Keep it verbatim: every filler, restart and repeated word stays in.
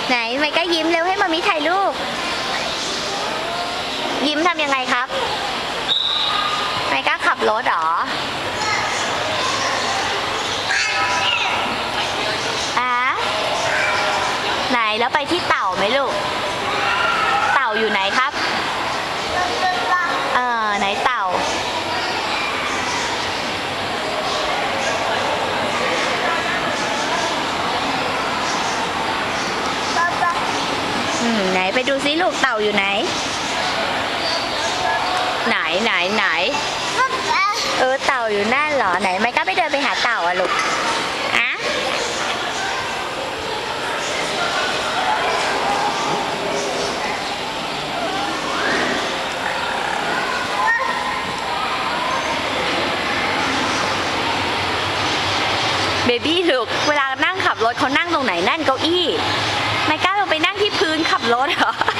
ไหนไมก้ายิ้มเร็วให้มามิถ่ายรูปยิ้มทำยังไงครับไมก้าขับรถเหรออ่ะไหนแล้วไปที่เต่าไหมลูกเต่าอยู่ไหนครับเออไหนเต่าอืมไหนไปดูซิลูกเต่าอยู่ไหนไหนไหนไหนเออเต่าอยู่นั่นเหรอไหนไมก้าไปเดินไปหาเต่าอะลูกอะเบบี้ลูกเวลานั่งขับรถเขานั่งตรงไหนนั่นเก้าอี้ไมก้าเราไปนั่งที่พื้นขับรถเหรอ